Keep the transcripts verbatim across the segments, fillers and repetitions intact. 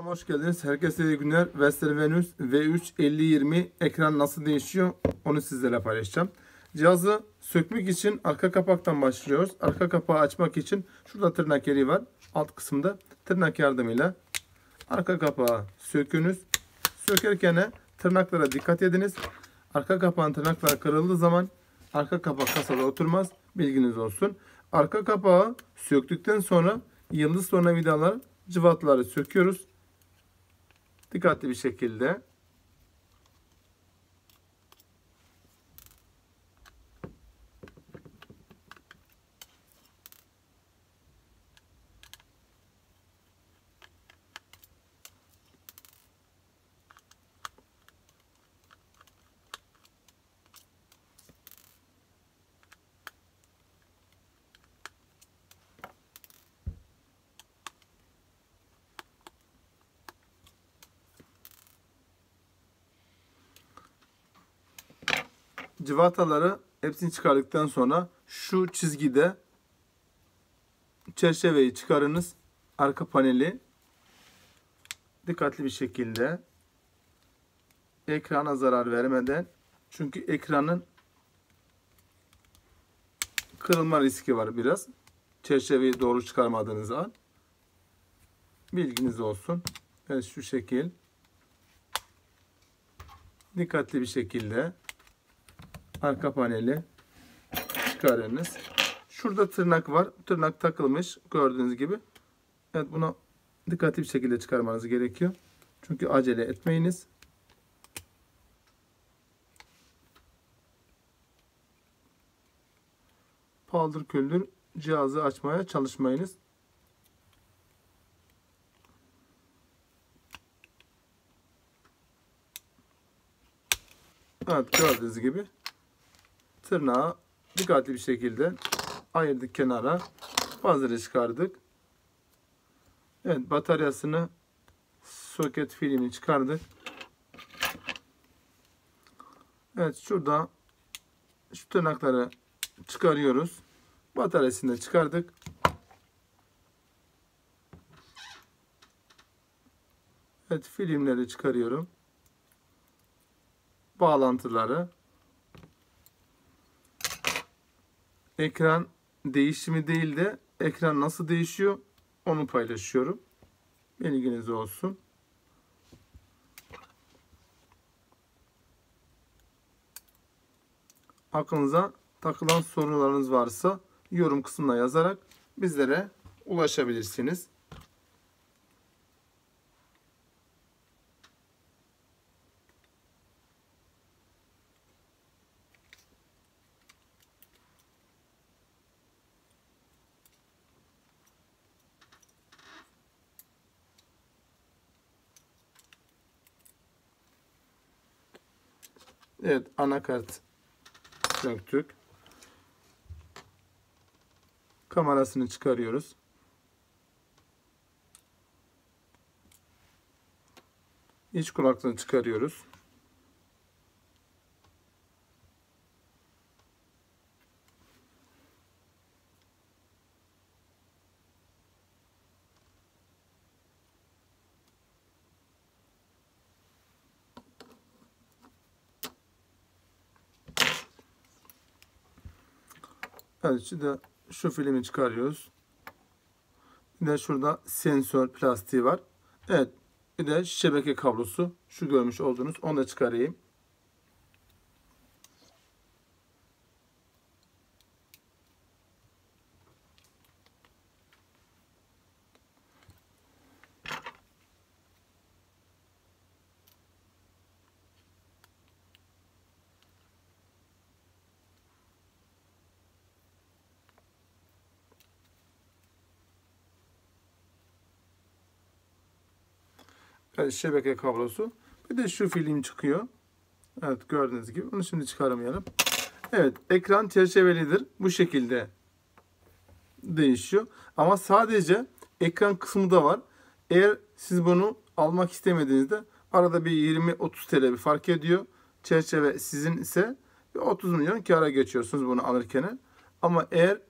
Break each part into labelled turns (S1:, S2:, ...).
S1: Hoş geldiniz. Herkese iyi günler. Vestel Venus V üç elli yirmi ekran nasıl değişiyor onu sizlerle paylaşacağım. Cihazı sökmek için arka kapaktan başlıyoruz. Arka kapağı açmak için şurada tırnak yeri var. Alt kısımda tırnak yardımıyla arka kapağı sökünüz. Sökerken tırnaklara dikkat ediniz. Arka kapağın tırnakları kırıldığı zaman arka kapak kasada oturmaz. Bilginiz olsun. Arka kapağı söktükten sonra yıldız tornavidalar cıvataları söküyoruz. Dikkatli bir şekilde. Cıvataları hepsini çıkardıktan sonra şu çizgide çerçeveyi çıkarınız. Arka paneli dikkatli bir şekilde ekrana zarar vermeden, çünkü ekranın kırılma riski var biraz. Çerçeveyi doğru çıkarmadığınız zaman. Bilginiz olsun. Evet, şu şekil. Dikkatli bir şekilde arka paneli çıkarınız. Şurada tırnak var. Tırnak takılmış. Gördüğünüz gibi. Evet, bunu dikkatli bir şekilde çıkarmanız gerekiyor. Çünkü acele etmeyiniz. Paldır küldür cihazı açmaya çalışmayınız. Evet, gördüğünüz gibi tırnağı dikkatli bir şekilde ayırdık kenara. Fazla çıkardık. Evet, bataryasını, soket filmini çıkardık. Evet, şurada şu tırnakları çıkarıyoruz. Bataryasını da çıkardık. Evet, filmleri çıkarıyorum. Bağlantıları. Ekran değişimi değil de ekran nasıl değişiyor onu paylaşıyorum. Bilginiz olsun. Aklınıza takılan sorularınız varsa yorum kısmına yazarak bizlere ulaşabilirsiniz. Evet, anakart söktük. Kamerasını çıkarıyoruz. İç kulaklığını çıkarıyoruz. Evet, şimdi şu filmi çıkarıyoruz. Bir de şurada sensör plastiği var. Evet, bir de şebeke kablosu. Şu görmüş olduğunuz, onu da çıkarayım. Evet, şebeke kablosu. Bir de şu film çıkıyor. Evet, gördüğünüz gibi. Bunu şimdi çıkaramayalım. Evet, ekran çerçevelidir. Bu şekilde değişiyor. Ama sadece ekran kısmı da var. Eğer siz bunu almak istemediğinizde arada bir yirmi otuz T L bir fark ediyor. Çerçeve sizin ise otuz milyon kâra geçiyorsunuz bunu alırken. Ama eğer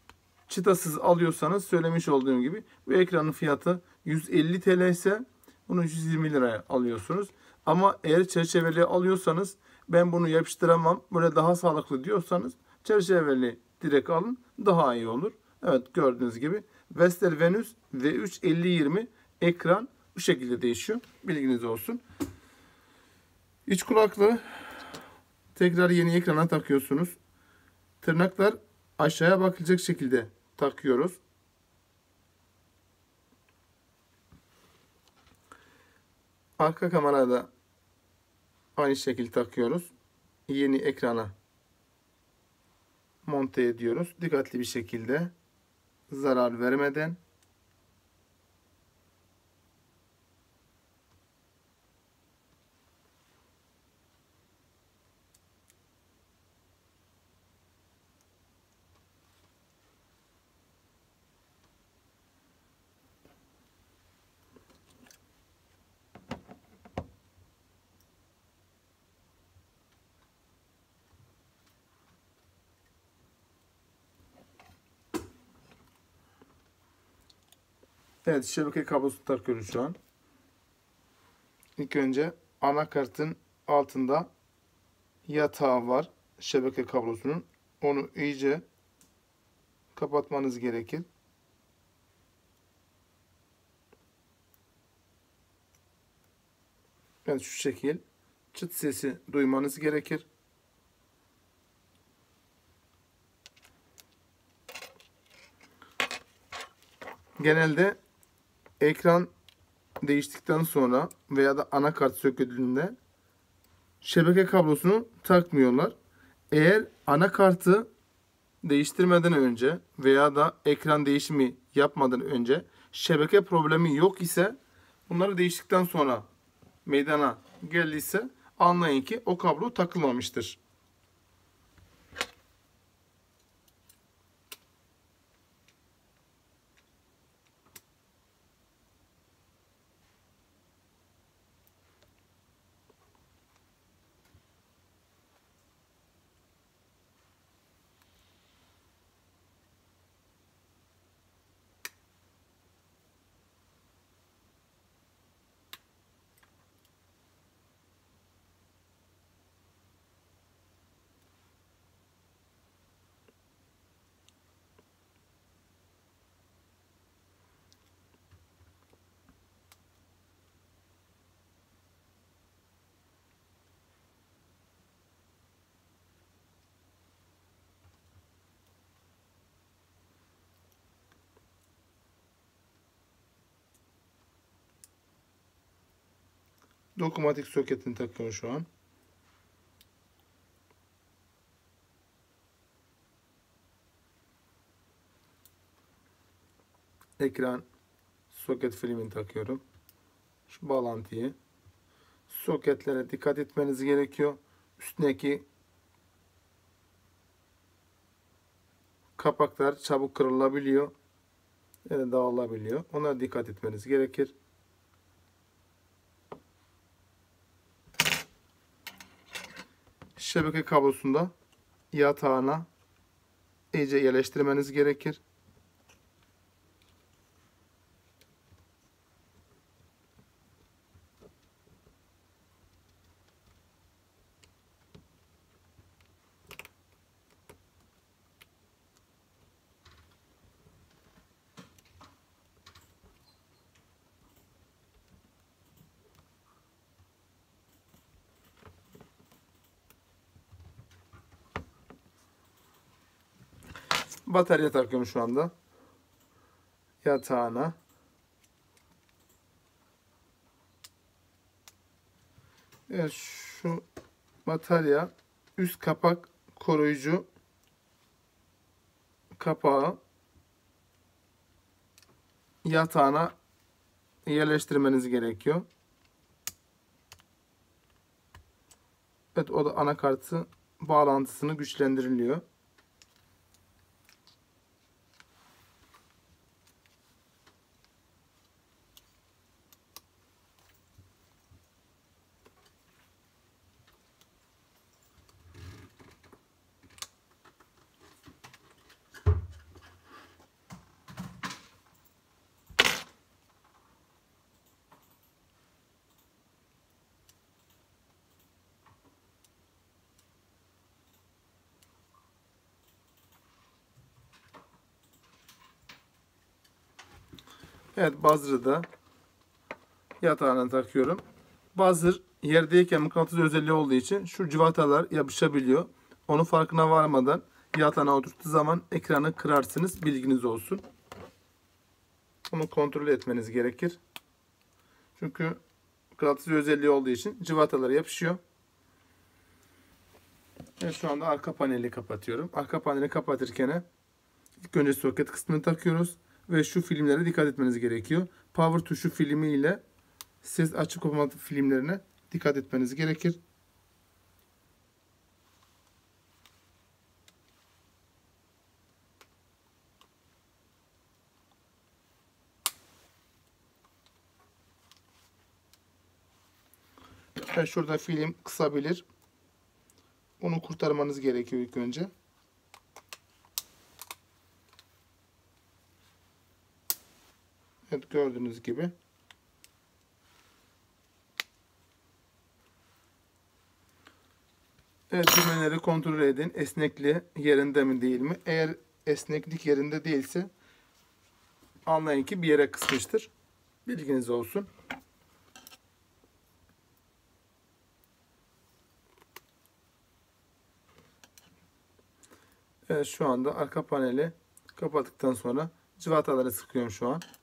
S1: çıtasız alıyorsanız, söylemiş olduğum gibi, bu ekranın fiyatı yüz elli T L ise Bunu yüz yirmi liraya alıyorsunuz. Ama eğer çerçeveli alıyorsanız ben bunu yapıştıramam, böyle daha sağlıklı diyorsanız çerçeveli direkt alın, daha iyi olur. Evet, gördüğünüz gibi Vestel Venus V üç elli yirmi ekran bu şekilde değişiyor. Bilginiz olsun. İç kulaklığı tekrar yeni ekrana takıyorsunuz. Tırnaklar aşağıya bakılacak şekilde takıyoruz. Arka kamerada da aynı şekilde takıyoruz. Yeni ekrana monte ediyoruz. Dikkatli bir şekilde, zarar vermeden. Evet, şebeke kablosu takıyoruz şu an. İlk önce anakartın altında yatağı var şebeke kablosunun. Onu iyice kapatmanız gerekir. Evet, şu şekil çıt sesi duymanız gerekir. Genelde ekran değiştikten sonra veya da anakart söküldüğünde şebeke kablosunu takmıyorlar. Eğer anakartı değiştirmeden önce veya da ekran değişimi yapmadan önce şebeke problemi yok ise, bunları değiştikten sonra meydana geldiyse anlayın ki o kablo takılmamıştır. Dokunmatik soketini takıyorum şu an. Ekran soket filmini takıyorum. Şu bağlantıyı. Soketlere dikkat etmeniz gerekiyor. Üstündeki kapaklar çabuk kırılabiliyor. Yani dağılabiliyor. Ona dikkat etmeniz gerekir. Şebeke kablosunda yatağına iyice yerleştirmeniz gerekir. Batarya takıyorum şu anda yatağına. Evet, şu batarya üst kapak koruyucu kapağı yatağına yerleştirmeniz gerekiyor. Evet, o da anakartı bağlantısını güçlendiriliyor. Evet, buzzer'ı da yatağına takıyorum. Buzzer yerdeyken mıknatıs özelliği olduğu için şu cıvatalar yapışabiliyor. Onun farkına varmadan yatağına oturttuğu zaman ekranı kırarsınız. Bilginiz olsun. Bunu kontrol etmeniz gerekir. Çünkü mıknatıs özelliği olduğu için cıvatalar yapışıyor. Evet, şu anda arka paneli kapatıyorum. Arka paneli kapatırken ilk önce soket kısmını takıyoruz. Ve şu filmlere dikkat etmeniz gerekiyor. Power tuşu filmi ile ses açık kapama filmlerine dikkat etmeniz gerekir. Evet, şurada film kısabilir. Onu kurtarmanız gerekiyor ilk önce. Evet, gördüğünüz gibi. Evet, düğmeleri kontrol edin. Esnekliği yerinde mi değil mi? Eğer esneklik yerinde değilse anlayın ki bir yere kısmıştır. Bilginiz olsun. Evet, şu anda arka paneli kapattıktan sonra cıvataları sıkıyorum şu an.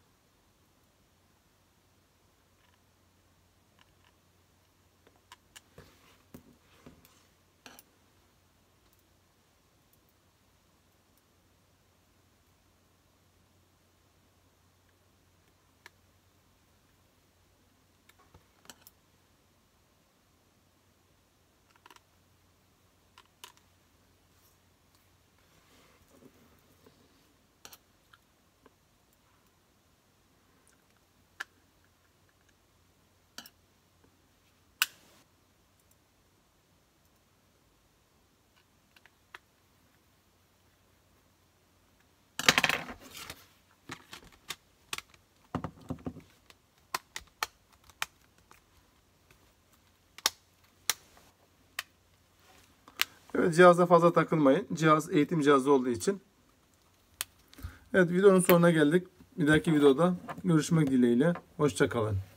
S1: Evet, cihaza fazla takılmayın. Cihaz eğitim cihazı olduğu için. Evet, videonun sonuna geldik. Bir dahaki videoda görüşmek dileğiyle. Hoşça kalın.